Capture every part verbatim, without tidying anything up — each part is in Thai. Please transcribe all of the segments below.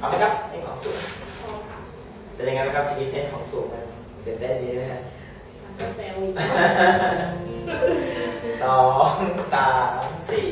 เอาไหมครับเพลงของสูงเป็นยังไงบ้างครับชีวิตเพลงของสูงมันตื่นเต้นดีไหมฮะสองสามสี่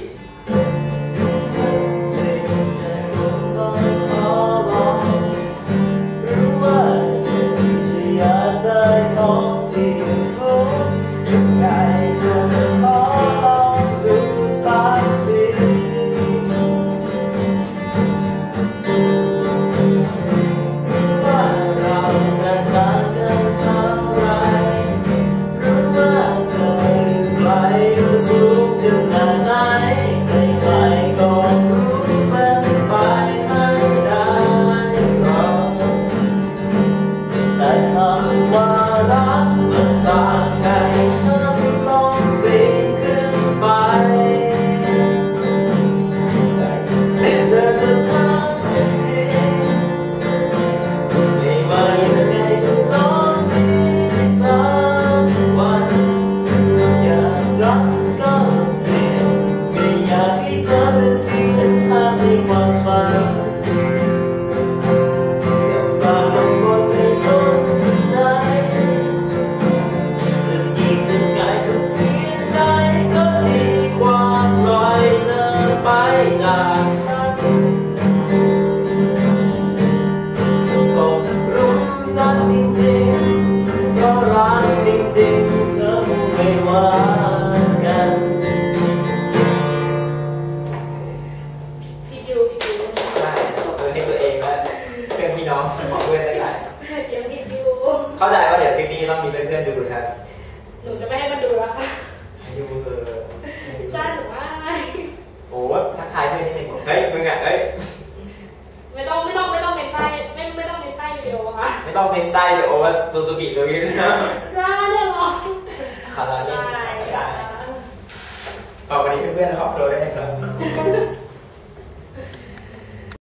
เข้าใจว่าเดี๋ยวคลิปนี้ต้องมีเพื่อนๆดูนะครับหนูจะไม่ให้มันดูแล้วค่ะให้ดูเออจ้าหนูว่าโอ้ทักทายเพื่อนนิดนึงเฮ้ยมึงอ่ะเฮ้ยไม่ต้องไม่ต้องไม่ต้องเป็นใต้ไม่ไม่ต้องเป็นใต้วิดีโอค่ะไม่ต้องเป็นใต้วิดีโอว่าซูซูกิซูกินะจ้าเลยหรอขนาดนี้ได้ขอบคุณเพื่อนๆขอบคุณด้วยนะครับ